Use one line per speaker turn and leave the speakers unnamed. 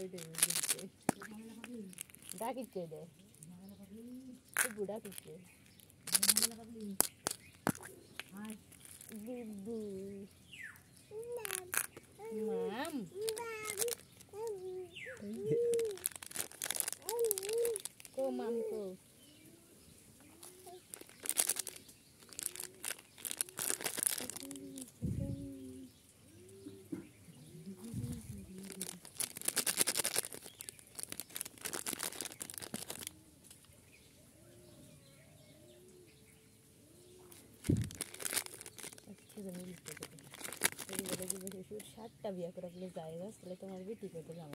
ডাকিচ্ছে দে ডাকিচ্ছে বুবু মাম কো মাম কো শ্বশুর 7টা বিয়া করে ফেলে জায়গা তাহলে তোমার বেটি করতে জানো